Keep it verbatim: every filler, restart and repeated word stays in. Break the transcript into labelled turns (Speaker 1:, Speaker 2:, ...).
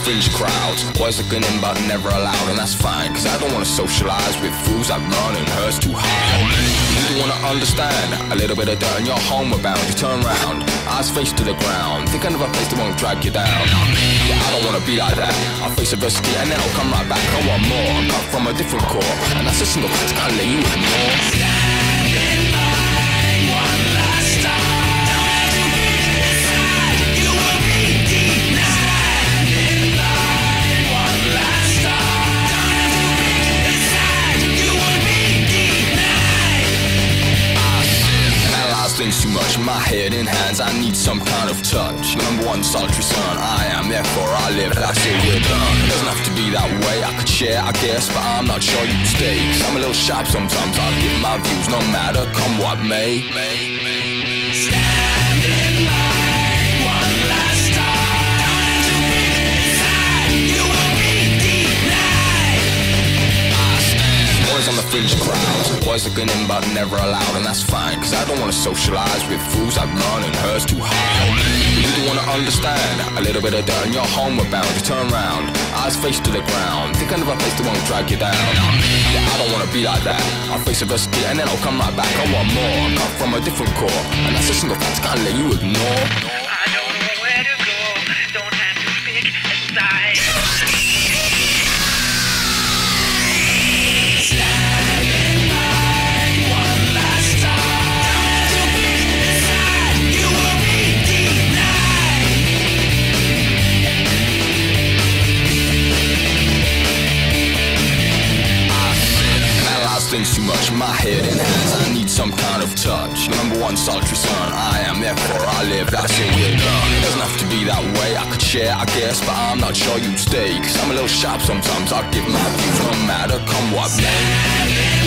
Speaker 1: fringe crowds, always looking in but never allowed, and that's fine, cause I don't wanna socialize with fools that run and hurts too hard. You don't wanna understand, a little bit of dirt and you're homeward bound. You turn round, eyes face to the ground, think of a place that won't drag you down. Yeah, I don't wanna be like that, I'll face adversity and then I'll come right back. I want more, I'm cut from a different core, and that's a single fact I can't let you ignore. Stand in line one last time. Things too much, my head in hands, I need some kind of touch. Number one solitary son, I am, therefore I live, that's it, we're done. It doesn't have to be that way, I could share, I guess, but I'm not sure you stay. Cause I'm a little sharp sometimes, I'll give my views, no matter come what may. Stand in line one last time. Don't be inside, you will be denied. I stand. Always on the fringe crowds, always looking in but never allowed, and that's fine, cause I don't wanna socialize with fools that run and hurts too hard. You don't wanna understand, a little bit of dirt and you're homeward bound. You turn round, eyes face to the ground, think of a place that won't drag you down. Yeah, I don't wanna be like that, I'll face adversity and then I'll come right back. I want more, I'm cut from a different core, and that's a single fact I can't let you ignore.
Speaker 2: I don't know where to go, don't have to pick a side.
Speaker 1: Things too much, my head in hands, I need some kind of touch. Number one solitary son, I am, therefore I live, that's it, we're done. It doesn't have to be that way, I could share, I guess, but I'm not sure you'd stay. Cause I'm a little sharp sometimes, I'll give my views, no matter come what may.